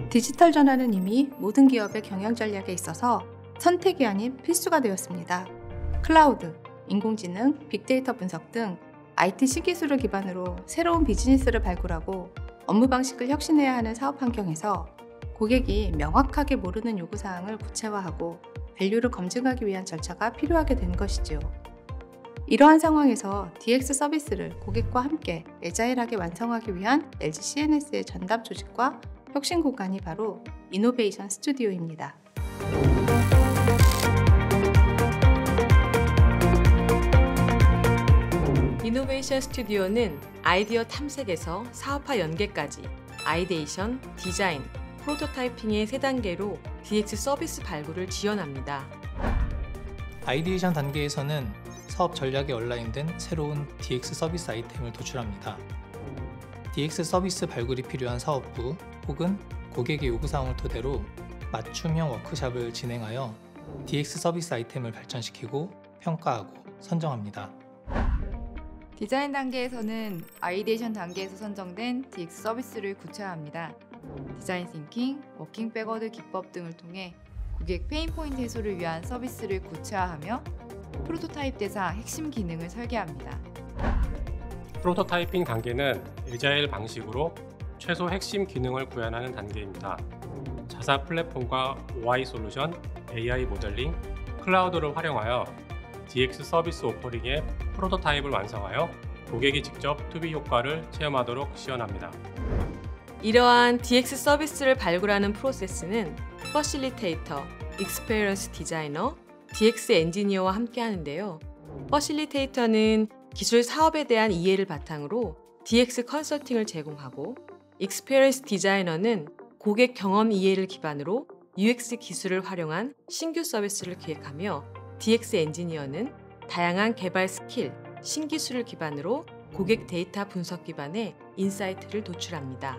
디지털 전환은 이미 모든 기업의 경영 전략에 있어서 선택이 아닌 필수가 되었습니다. 클라우드, 인공지능, 빅데이터 분석 등 IT 신기술을 기반으로 새로운 비즈니스를 발굴하고 업무 방식을 혁신해야 하는 사업 환경에서 고객이 명확하게 모르는 요구사항을 구체화하고 밸류를 검증하기 위한 절차가 필요하게 된 것이지요. 이러한 상황에서 DX 서비스를 고객과 함께 애자일하게 완성하기 위한 LG CNS의 전담 조직과 혁신 공간이 바로 이노베이션 스튜디오입니다. 이노베이션 스튜디오는 아이디어 탐색에서 사업화 연계까지 아이데이션, 디자인, 프로토타이핑의 3단계로 DX 서비스 발굴을 지원합니다. 아이디에이션 단계에서는 사업 전략에 얼라인된 새로운 DX 서비스 아이템을 도출합니다. DX 서비스 발굴이 필요한 사업부 혹은 고객의 요구사항을 토대로 맞춤형 워크숍을 진행하여 DX 서비스 아이템을 발전시키고 평가하고 선정합니다. 디자인 단계에서는 아이디에이션 단계에서 선정된 DX 서비스를 구체화합니다. 디자인 싱킹, 워킹 백워드 기법 등을 통해 고객 페인 포인트 해소를 위한 서비스를 구체화하며 프로토타입 대상 핵심 기능을 설계합니다. 프로토타이핑 단계는 애자일 방식으로 최소 핵심 기능을 구현하는 단계입니다. 자사 플랫폼과 OI 솔루션, AI 모델링, 클라우드를 활용하여 DX 서비스 오퍼링의 프로토타입을 완성하여 고객이 직접 투비 효과를 체험하도록 지원합니다. 이러한 DX 서비스를 발굴하는 프로세스는 퍼실리테이터, 익스페리언스 디자이너, DX 엔지니어와 함께 하는데요. 퍼실리테이터는 기술 사업에 대한 이해를 바탕으로 DX 컨설팅을 제공하고, 익스페리언스 디자이너는 고객 경험 이해를 기반으로 UX 기술을 활용한 신규 서비스를 기획하며, DX 엔지니어는 다양한 개발 스킬, 신기술을 기반으로 고객 데이터 분석 기반의 인사이트를 도출합니다.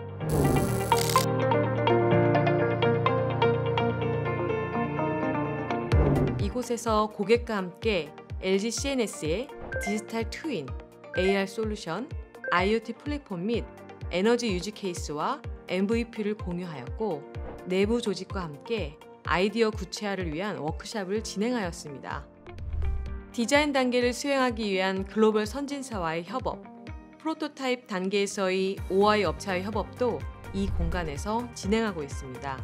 이곳에서 고객과 함께 LG CNS의 디지털 트윈, AR 솔루션, IoT 플랫폼 및 에너지 유지 케이스와 MVP를 공유하였고, 내부 조직과 함께 아이디어 구체화를 위한 워크숍을 진행하였습니다. 디자인 단계를 수행하기 위한 글로벌 선진사와의 협업, 프로토타입 단계에서의 OI 업체와의 협업도 이 공간에서 진행하고 있습니다.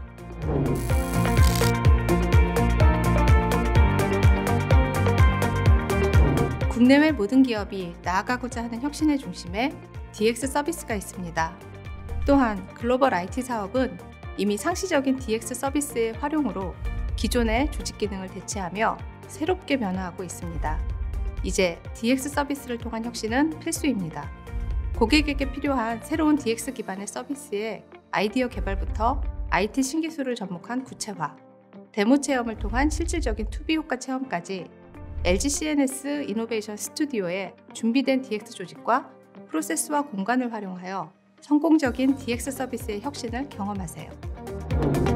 국내외 모든 기업이 나아가고자 하는 혁신의 중심에 DX 서비스가 있습니다. 또한 글로벌 IT 사업은 이미 상시적인 DX 서비스의 활용으로 기존의 조직 기능을 대체하며 새롭게 변화하고 있습니다. 이제 DX 서비스를 통한 혁신은 필수입니다. 고객에게 필요한 새로운 DX 기반의 서비스의 아이디어 개발부터 IT 신기술을 접목한 구체화, 데모 체험을 통한 실질적인 투비 효과 체험까지 LG CNS 이노베이션 스튜디오의 준비된 DX 조직과 프로세스와 공간을 활용하여 성공적인 DX 서비스의 혁신을 경험하세요.